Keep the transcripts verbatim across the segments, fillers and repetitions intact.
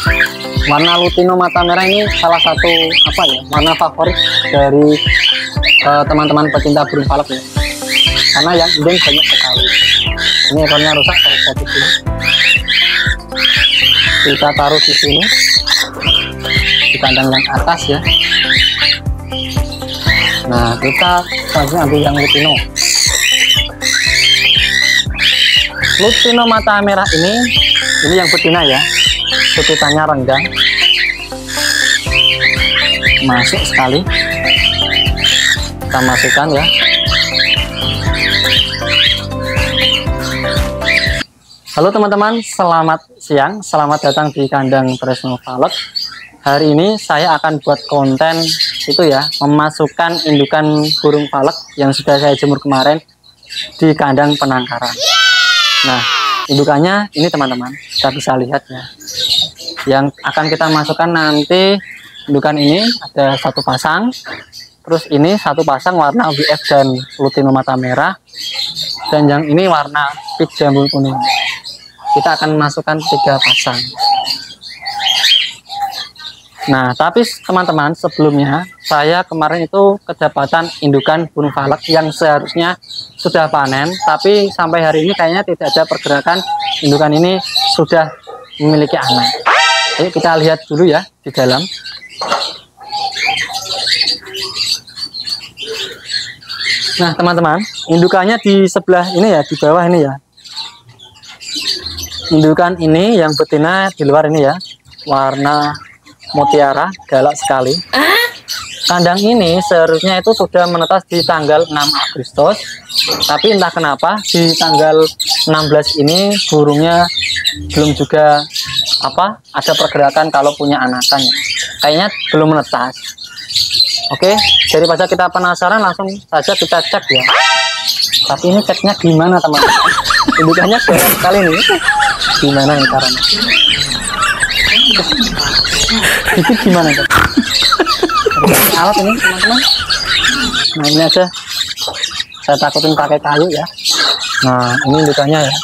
Warna Lutino mata merah ini salah satu apa ya, warna favorit dari teman-teman uh, pecinta burung palak ya. Karena yang indung banyak sekali. Ini ekornya rusak, saya lihat di sini. Kita taruh di sini di kandang yang atas ya. Nah, kita langsung ambil yang Lutino. Lutino mata merah ini, ini yang betina ya. Sutitannya renggang, masuk sekali, kita masukkan ya. Halo teman-teman, selamat siang, selamat datang di kandang Tresno Palek. Hari ini saya akan buat konten itu ya, memasukkan indukan burung palek yang sudah saya jemur kemarin di kandang penangkaran. Nah, indukannya ini teman-teman, kita bisa lihat ya. Yang akan kita masukkan nanti indukan ini ada satu pasang, terus ini satu pasang warna B F dan Lutino mata merah, dan yang ini warna pink jambul kuning. Kita akan masukkan tiga pasang. Nah, tapi teman-teman, sebelumnya saya kemarin itu kedapatan indukan burung palek yang seharusnya sudah panen, tapi sampai hari ini kayaknya tidak ada pergerakan indukan ini sudah memiliki anak. Ayo kita lihat dulu ya di dalam. Nah teman-teman, indukannya di sebelah ini ya, di bawah ini ya. Indukan ini yang betina di luar ini ya, warna mutiara, galak sekali. Kandang ini seharusnya itu sudah menetas di tanggal enam Agustus, tapi entah kenapa di tanggal enam belas ini burungnya belum juga apa ada pergerakan kalau punya anakan, kayaknya belum menetas. Oke, daripada kita penasaran, langsung saja kita cek ya. Tapi ini ceknya gimana teman-teman? Indukannya galak sekali nih. Gimana nih caranya? Itu gimana tuh? Alat ini teman-teman. Nah ini aja, saya takutin pakai kayu ya. Nah ini indukannya ya.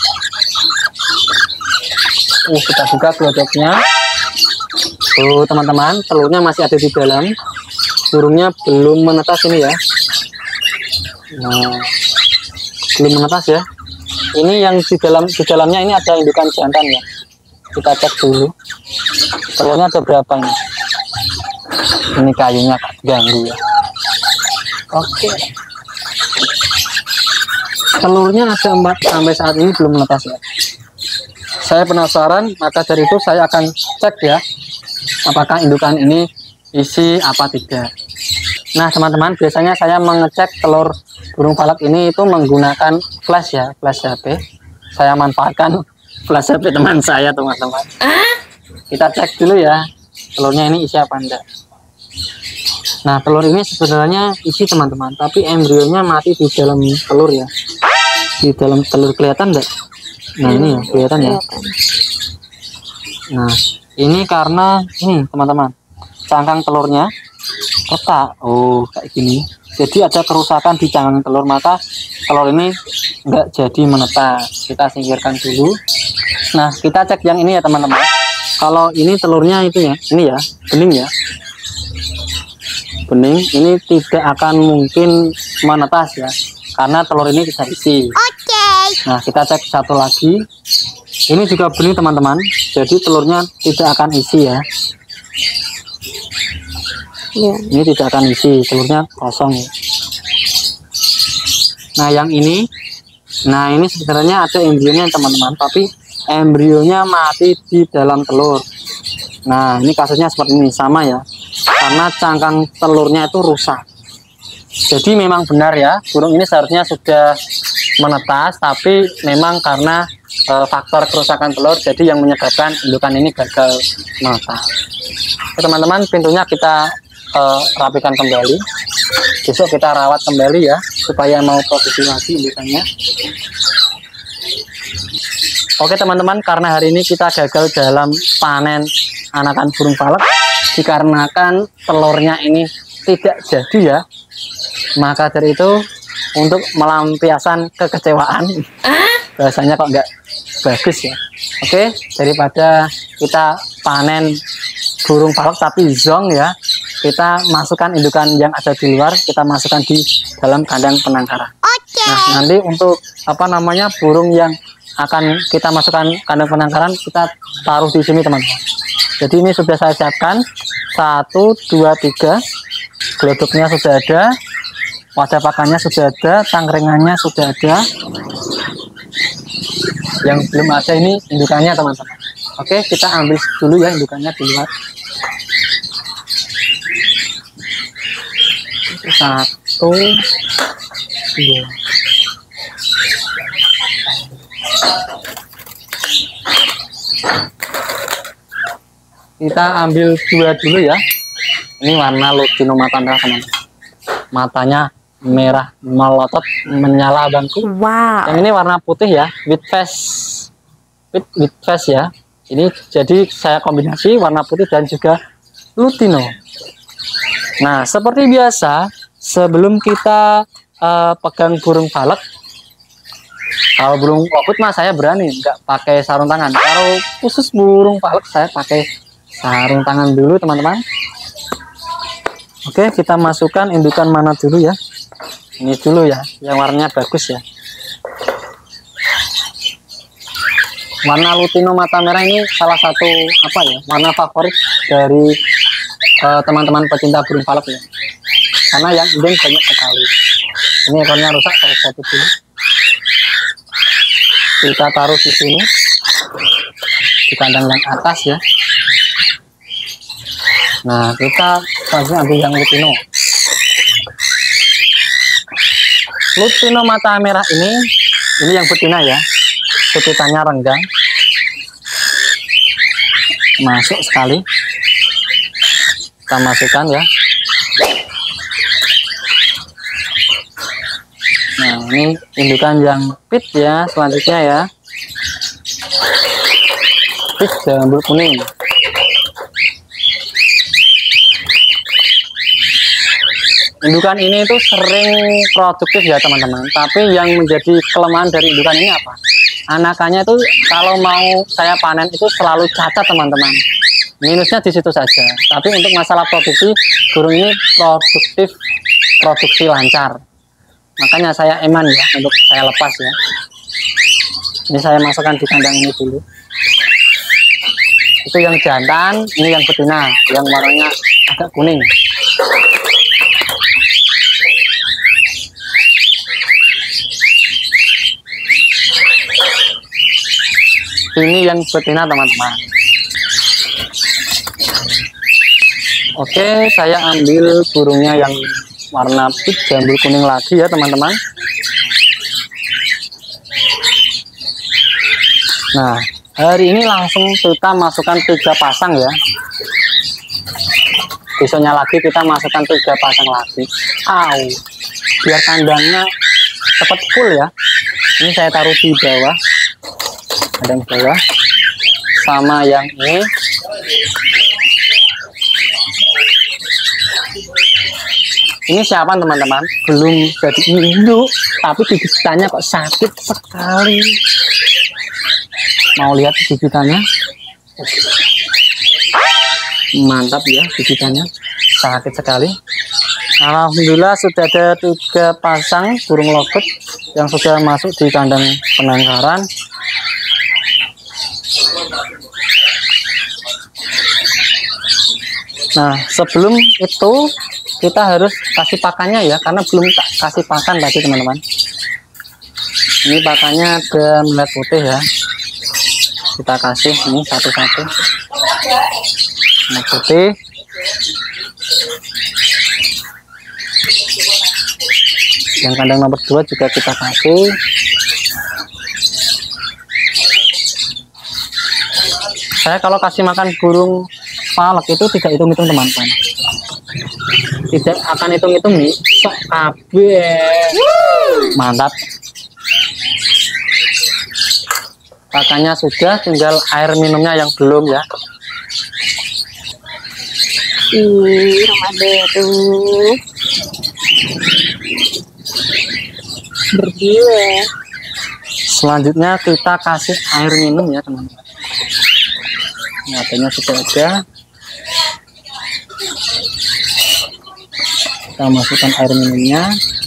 Uh, kita buka glodoknya. Tuh teman-teman, telurnya masih ada di dalam. Burungnya belum menetas ini ya. Nah, belum menetas ya. Ini yang di dalam di dalamnya ini ada indukan jantan ya. Kita cek dulu. Telurnya ada berapa ini? Ini kayunya ganggu ya. Oke. Telurnya ada empat, sampai saat ini belum menetas ya. Saya penasaran, maka dari itu saya akan cek ya, apakah indukan ini isi apa tidak. Nah teman-teman, biasanya saya mengecek telur burung palek ini itu menggunakan flash ya, flash H P. Saya manfaatkan flash H P teman saya teman-teman. Kita cek dulu ya, telurnya ini isi apa enggak. Nah telur ini sebenarnya isi teman-teman, tapi embrionya mati di dalam telur ya. Di dalam telur kelihatan enggak? Nah ini ya, kelihatan ya. Nah ini karena ini teman-teman, cangkang telurnya retak. Oh kayak gini, jadi ada kerusakan di cangkang telur, maka telur ini enggak jadi menetas. Kita singkirkan dulu. Nah kita cek yang ini ya teman-teman. Kalau ini telurnya itu ya, ini ya, bening ya, bening. Ini tidak akan mungkin menetas ya, karena telur ini tidak isi. Nah kita cek satu lagi, ini juga bening teman-teman, jadi telurnya tidak akan isi ya. Ya. Ini tidak akan isi, telurnya kosong ya. Nah yang ini, nah ini sebenarnya ada embrionya teman-teman, tapi embrionya mati di dalam telur. Nah ini kasusnya seperti ini, sama ya, karena cangkang telurnya itu rusak. Jadi memang benar ya, burung ini seharusnya sudah menetas, tapi memang karena e, faktor kerusakan telur, jadi yang menyebabkan indukan ini gagal menetas. Teman-teman, pintunya kita e, rapikan kembali. Besok kita rawat kembali ya, supaya mau produksi lagi indukannya. Oke teman-teman, karena hari ini kita gagal dalam panen anakan burung palek, dikarenakan telurnya ini tidak jadi ya, maka dari itu untuk melampiaskan kekecewaan, bahasanya kok nggak bagus ya. Oke, daripada kita panen burung balok tapi zong ya, kita masukkan indukan yang ada di luar, kita masukkan di dalam kandang penangkaran. Oke. Nah, nanti untuk apa namanya burung yang akan kita masukkan kandang penangkaran, kita taruh di sini teman-teman. Jadi ini sudah saya siapkan satu, dua, tiga, gelodoknya sudah ada, wadah pakannya sudah ada, tangkringannya sudah ada. Yang belum ada ini indukannya teman-teman. Oke, kita ambil dulu ya indukannya di luar. Satu, dua. Kita ambil dua dulu ya. Ini warna Lutino Matanda teman-teman. Matanya merah melotot menyala bangku. Wow. Yang ini warna putih ya, with face, with, with face ya. Ini jadi saya kombinasi warna putih dan juga Lutino. Nah, seperti biasa, sebelum kita uh, pegang burung balek, kalau burung loput mah saya berani nggak pakai sarung tangan. Kalau khusus burung balek saya pakai sarung tangan dulu teman-teman. Oke, kita masukkan indukan mana dulu ya. Ini dulu ya, yang warnanya bagus ya. Warna Lutino mata merah ini salah satu apa ya, warna favorit dari teman-teman uh, pecinta burung balek ya. Karena yang indung banyak sekali. Ini ekornya rusak, saya satu dulu. Kita taruh di sini di kandang yang atas ya. Nah, kita selanjutnya ambil yang Lutino. Lutino mata merah ini, ini yang betina ya. Sutitannya renggang, masuk sekali, kita masukkan ya. Nah, ini indukan yang pit ya, selanjutnya ya, pit jambul kuning. Indukan ini itu sering produktif ya teman-teman, tapi yang menjadi kelemahan dari indukan ini apa? Anakannya itu kalau mau saya panen itu selalu cacat teman-teman. Minusnya di situ saja. Tapi untuk masalah produksi, burung ini produktif, produksi lancar. Makanya saya eman ya untuk saya lepas ya. Ini saya masukkan di kandang ini dulu. Itu yang jantan, ini yang betina, yang warnanya agak kuning. Ini yang betina teman-teman. Oke, saya ambil burungnya yang warna pink jambul kuning lagi ya teman-teman. Nah, hari ini langsung kita masukkan tiga pasang ya. Besoknya lagi kita masukkan tiga pasang lagi. Au, biar kandangnya cepat full ya. Ini saya taruh di bawah. Ada yang bawah sama yang ini. Ini siapa teman-teman? Belum jadi induk, tapi gigitannya kok sakit sekali. Mau lihat gigitannya? Mantap ya gigitannya, sakit sekali. Alhamdulillah sudah ada tiga pasang burung loket yang sudah masuk di kandang penangkaran. Nah, sebelum itu kita harus kasih pakannya ya, karena belum tak kasih pakan tadi teman-teman. Ini pakannya ada millet putih ya, kita kasih ini satu-satu. Millet putih, yang kandang nomor dua juga kita kasih. Saya kalau kasih makan burung palek itu tidak hitung-hitung teman-teman, tidak akan hitung-hitung nih, sok kabeh. Mantap. Pakannya sudah, tinggal air minumnya yang belum ya. Ih, Ramadan tuh berdua. Selanjutnya kita kasih air minum ya teman-teman. Wadahnya sudah ada. Kita masukkan air minumnya.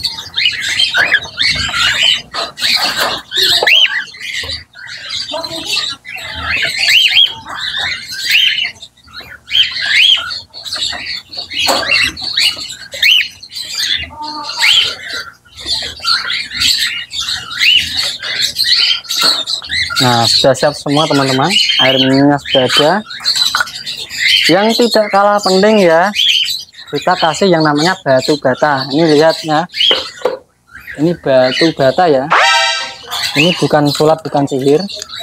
Nah, sudah siap semua teman-teman. Air minumnya sudah ada. Yang tidak kalah penting ya, kita kasih yang namanya batu bata. Ini lihat ya. Ini batu bata ya. Ini bukan sulap, bukan sihir.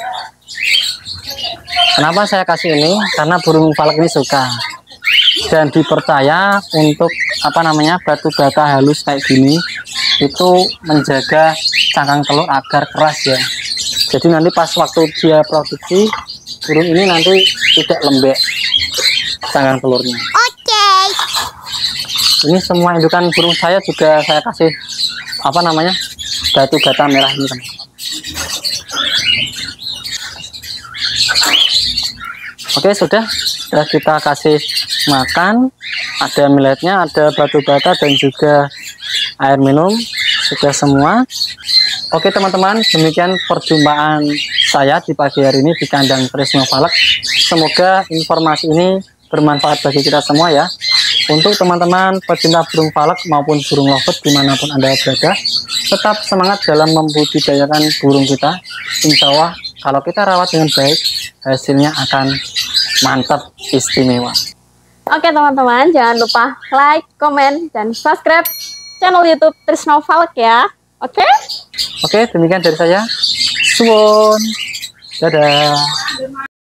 Kenapa saya kasih ini? Karena burung palak ini suka. Dan dipercaya untuk apa namanya batu bata halus kayak gini itu menjaga cangkang telur agar keras ya. Jadi nanti pas waktu dia produksi, burung ini nanti tidak lembek cangkang telurnya. Oke. Ini semua indukan burung saya juga saya kasih apa namanya batu bata merah ini teman. Oke, sudah sudah kita kasih makan, ada milletnya, ada batu bata dan juga air minum, sudah semua. Oke teman-teman, demikian perjumpaan saya di pagi hari ini di kandang Trisno Palak. Semoga informasi ini bermanfaat bagi kita semua ya. Untuk teman-teman pecinta burung palak maupun burung lovebird dimanapun Anda berada, tetap semangat dalam membudidayakan burung kita. Insya Allah kalau kita rawat dengan baik, hasilnya akan mantap, istimewa. Oke teman-teman, jangan lupa like, komen, dan subscribe channel YouTube Trisno Palak ya. Oke? Oke, demikian dari saya. Suwon. Dadah.